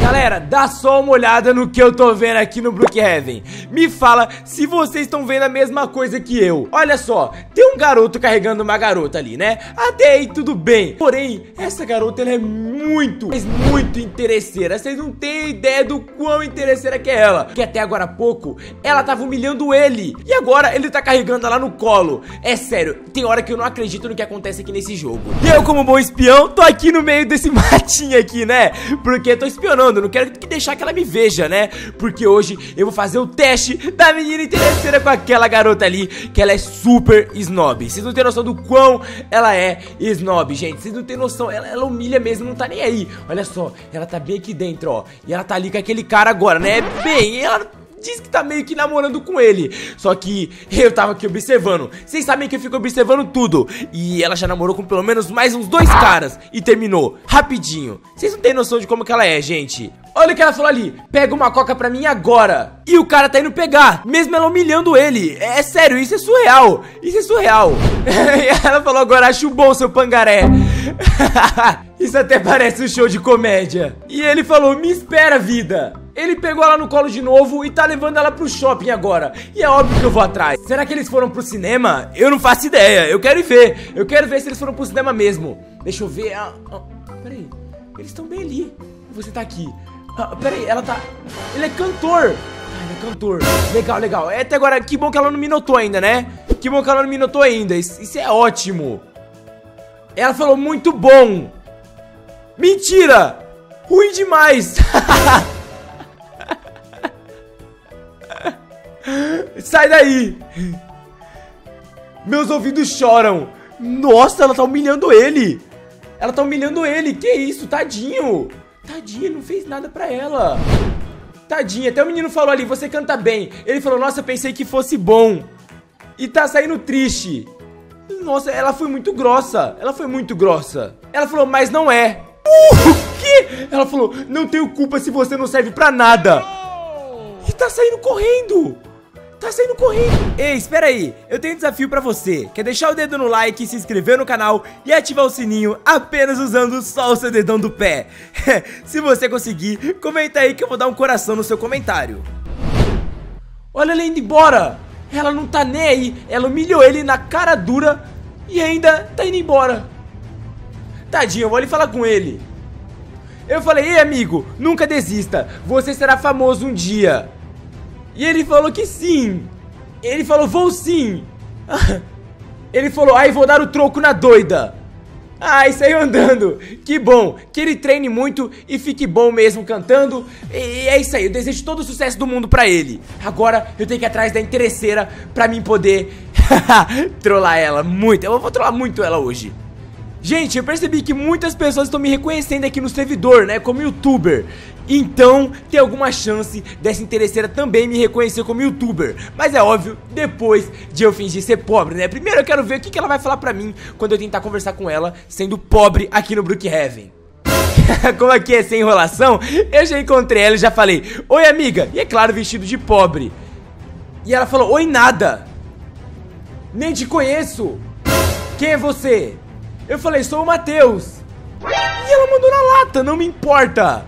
Galera, dá só uma olhada no que eu tô vendo aqui no Brookhaven. Me fala se vocês estão vendo a mesma coisa que eu. Olha só, tem um garoto carregando uma garota ali, né? Até aí tudo bem. Porém, essa garota, ela é muito, mas muito interesseira. Vocês não têm ideia do quão interesseira que é ela. Que até agora há pouco, ela tava humilhando ele. E agora ele tá carregando ela no colo. É sério, tem hora que eu não acredito no que acontece aqui nesse jogo. E eu, como bom espião, tô aqui no meio desse matinho aqui, né? Porque tô espionando, não quero deixar que ela me veja, né? Porque hoje eu vou fazer o teste da menina interesseira com aquela garota ali, que ela é super snob. Vocês não tem noção do quão ela é snob, gente. Vocês não tem noção, ela humilha mesmo, não tá nem aí. Olha só, ela tá bem aqui dentro, ó. E ela tá ali com aquele cara agora, né? Bem, ela diz que tá meio que namorando com ele. Só que eu tava aqui observando. Vocês sabem que eu fico observando tudo. E ela já namorou com pelo menos mais uns 2 caras. E terminou rapidinho. Vocês não tem noção de como que ela é, gente. Olha o que ela falou ali: pega uma coca pra mim agora. E o cara tá indo pegar, mesmo ela humilhando ele. É sério, isso é surreal. Isso é surreal. E ela falou agora: acho bom, seu pangaré. Isso até parece um show de comédia. E ele falou: me espera, vida. Ele pegou ela no colo de novo e tá levando ela pro shopping agora. E é óbvio que eu vou atrás. Será que eles foram pro cinema? Eu não faço ideia. Eu quero ir ver. Eu quero ver se eles foram pro cinema mesmo. Deixa eu ver. Peraí. Eles estão bem ali. Você tá aqui. Peraí, ela tá... Ele é cantor. Ele é cantor. Legal, legal. Até agora, que bom que ela não me notou ainda, né? Que bom que ela não me notou ainda. Isso é ótimo. Ela falou muito bom. Mentira. Ruim demais. Sai daí. Meus ouvidos choram. Nossa, ela tá humilhando ele. Ela tá humilhando ele. Que isso, tadinho. Tadinha, não fez nada pra ela. Tadinha, até o menino falou ali: você canta bem. Ele falou: nossa, eu pensei que fosse bom. E tá saindo triste. Nossa, ela foi muito grossa. Ela foi muito grossa. Ela falou: mas não é. O quê? Ela falou: não tenho culpa se você não serve pra nada. E tá saindo correndo. Tá saindo correndo. Ei, espera aí, eu tenho um desafio pra você. Quer deixar o dedo no like, se inscrever no canal e ativar o sininho apenas usando só o seu dedão do pé. Se você conseguir, comenta aí que eu vou dar um coração no seu comentário. Olha ela indo embora. Ela não tá nem aí. Ela humilhou ele na cara dura e ainda tá indo embora. Tadinho, eu vou ali falar com ele. Eu falei: ei, amigo, nunca desista. Você será famoso um dia. E ele falou que sim. Ele falou: vou sim. Ele falou: ai, vou dar o troco na doida. Ai, saiu andando. Que bom, que ele treine muito e fique bom mesmo cantando. E é isso aí, eu desejo todo o sucesso do mundo pra ele. Agora eu tenho que ir atrás da interesseira pra mim poder trollar ela muito. Eu vou trollar muito ela hoje. Gente, eu percebi que muitas pessoas estão me reconhecendo aqui no servidor, né, como youtuber. Então, tem alguma chance dessa interesseira também me reconhecer como youtuber. Mas é óbvio, depois de eu fingir ser pobre, né? Primeiro eu quero ver o que ela vai falar pra mim quando eu tentar conversar com ela sendo pobre aqui no Brookhaven. Como aqui é sem enrolação, eu já encontrei ela e já falei: oi, amiga. E é claro, vestido de pobre. E ela falou: oi, nada. Nem te conheço. Quem é você? Eu falei: sou o Matheus. E ela mandou na lata, não me importa.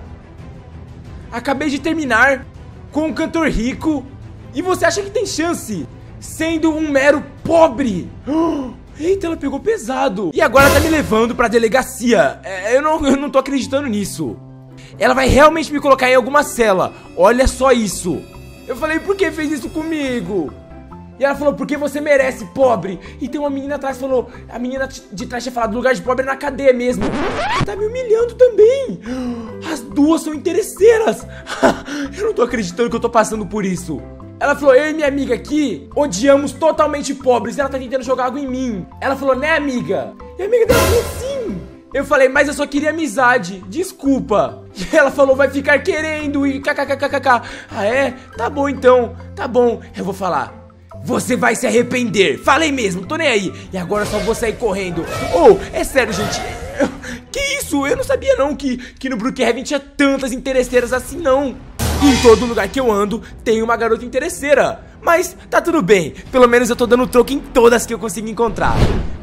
Acabei de terminar com um cantor rico. E você acha que tem chance sendo um mero pobre? Eita, ela pegou pesado. E agora tá me levando pra delegacia. Eu não tô acreditando nisso. Ela vai realmente me colocar em alguma cela. Olha só isso. Eu falei: por que fez isso comigo? E ela falou: porque você merece, pobre. E tem uma menina atrás, falou, a menina de trás tinha falado: lugar de pobre é na cadeia mesmo. Tá me humilhando também. As duas são interesseiras. Eu não tô acreditando que eu tô passando por isso. Ela falou: eu e minha amiga aqui odiamos totalmente pobres. E ela tá tentando jogar água em mim. Ela falou: né, amiga? E a amiga dela falou: sim. Eu falei: mas eu só queria amizade, desculpa. E ela falou: vai ficar querendo e kkkkkk. Ah, é? Tá bom então, tá bom. Eu vou falar: você vai se arrepender. Falei mesmo, tô nem aí. E agora eu só vou sair correndo. Oh, é sério, gente. Que isso? Eu não sabia não que no Brookhaven tinha tantas interesseiras assim, não. Em todo lugar que eu ando tem uma garota interesseira. Mas tá tudo bem, pelo menos eu tô dando troco em todas que eu consigo encontrar.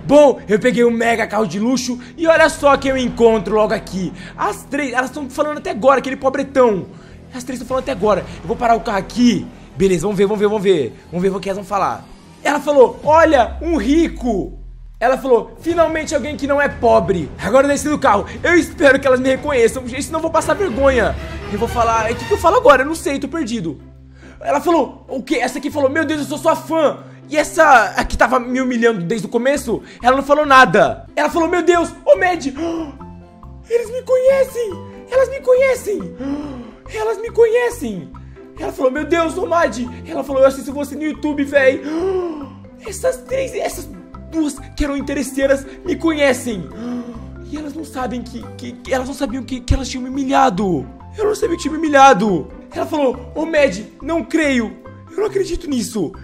Bom, eu peguei um mega carro de luxo e olha só quem eu encontro logo aqui. As três, elas estão falando até agora, aquele pobretão. As três estão falando até agora. Eu vou parar o carro aqui. Beleza, vamos ver. Vamos ver o que elas vão falar. Ela falou, olha, um rico. Ela falou, finalmente alguém que não é pobre. Agora eu desci do carro. Eu espero que elas me reconheçam, senão eu vou passar vergonha. Eu vou falar, o que eu falo agora? Eu não sei, tô perdido. Ela falou, o quê? Essa aqui falou, meu Deus, eu sou sua fã. E essa aqui tava me humilhando desde o começo, ela não falou nada. Ela falou, meu Deus, ô Mad, eles me conhecem. Elas me conhecem. Elas me conhecem. Ela falou, meu Deus, ô Mad. Ela falou, eu assisto você no YouTube, véi. Essas duas que eram interesseiras me conhecem. E elas não sabem elas não sabiam que elas tinham me humilhado. Eu não sabia que tinha me humilhado. Ela falou, ô Mad, não creio. Eu não acredito nisso.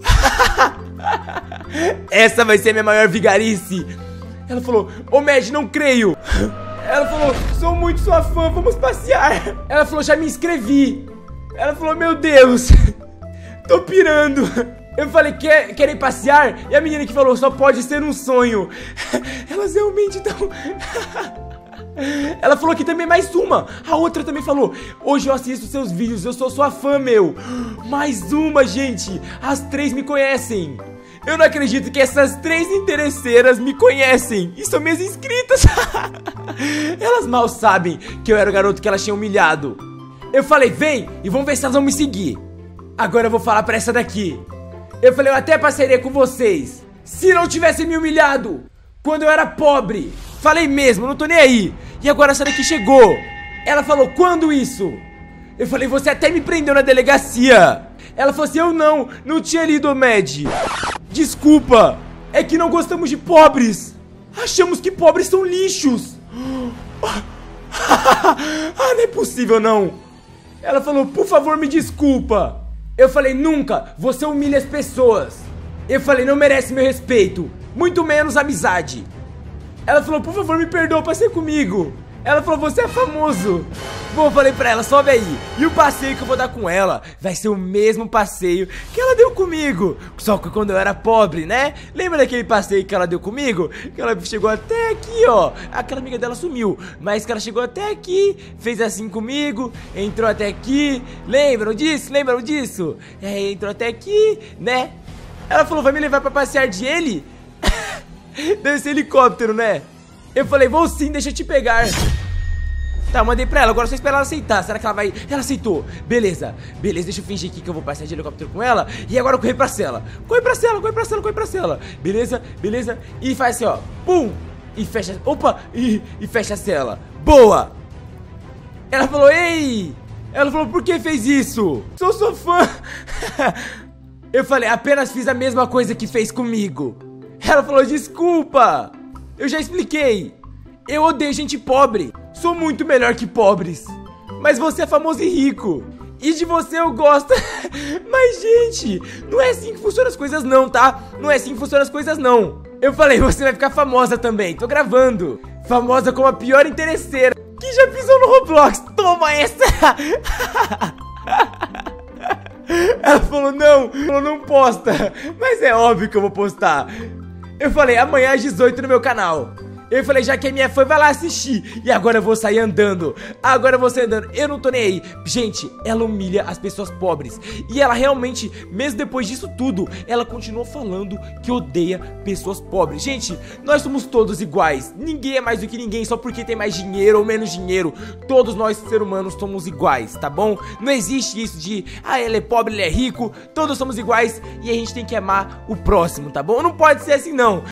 Essa vai ser a minha maior vigarice. Ela falou, ô Mad, não creio. Ela falou, sou muito sua fã, vamos passear. Ela falou, já me inscrevi. Ela falou, meu Deus, tô pirando. Eu falei, querem passear? E a menina que falou, só pode ser um sonho. Elas realmente estão... Ela falou que também mais uma. A outra também falou, hoje eu assisto seus vídeos, eu sou sua fã, meu. Mais uma, gente. As três me conhecem. Eu não acredito que essas três interesseiras me conhecem e são minhas inscritas. Elas mal sabem que eu era o garoto que elas tinham humilhado. Eu falei, vem e vamos ver se elas vão me seguir. Agora eu vou falar pra essa daqui. Eu falei, eu até passaria com vocês se não tivessem me humilhado quando eu era pobre. Falei mesmo, não tô nem aí. E agora essa daqui chegou. Ela falou, quando isso? Eu falei, você até me prendeu na delegacia. Ela falou assim, eu não tinha lido, Mad. Desculpa, é que não gostamos de pobres. Achamos que pobres são lixos. Não é possível não. Ela falou, por favor me desculpa. Eu falei, nunca, você humilha as pessoas. Eu falei, não merece meu respeito, muito menos amizade. Ela falou, por favor me perdoa, passeia comigo. Ela falou, você é famoso. Bom, eu falei pra ela, sobe aí. E o passeio que eu vou dar com ela vai ser o mesmo passeio que ela deu comigo. Só que quando eu era pobre, né? Lembra daquele passeio que ela deu comigo? Que ela chegou até aqui, ó. Aquela amiga dela sumiu, mas que ela chegou até aqui, fez assim comigo, entrou até aqui. Lembram disso? Lembram disso? Entrou até aqui, né? Ela falou, vai me levar pra passear de ele? Deve ser helicóptero, né? Eu falei, vou sim, deixa eu te pegar. Tá, eu mandei pra ela, agora só esperar ela aceitar. Será que ela vai... Ela aceitou. Beleza, deixa eu fingir aqui que eu vou passear de helicóptero com ela. E agora eu correr pra cela. Corre pra cela. Beleza. E faz assim, ó. Pum. E fecha... Opa. E fecha a cela. Boa. Ela falou, ei. Ela falou, por que fez isso? Sou sua fã. Eu falei, apenas fiz a mesma coisa que fez comigo. Ela falou, desculpa. Eu já expliquei. Eu odeio gente pobre. Sou muito melhor que pobres. Mas você é famoso e rico. E de você eu gosto. Mas, gente, não é assim que funcionam as coisas não, tá? Não é assim que funcionam as coisas não. Eu falei, você vai ficar famosa também. Tô gravando. Famosa como a pior interesseira que já pisou no Roblox. Toma essa. Ela falou, não posta. Mas é óbvio que eu vou postar. Eu falei, amanhã às 18 no meu canal. Eu falei, já que é minha fã, vai lá assistir. E agora eu vou sair andando. Eu não tô nem aí. Gente, ela humilha as pessoas pobres. E ela realmente, mesmo depois disso tudo, ela continuou falando que odeia pessoas pobres. Gente, nós somos todos iguais. Ninguém é mais do que ninguém só porque tem mais dinheiro ou menos dinheiro. Todos nós, seres humanos, somos iguais, tá bom? Não existe isso de, ele é pobre, ele é rico. Todos somos iguais e a gente tem que amar o próximo, tá bom? Não pode ser assim, não.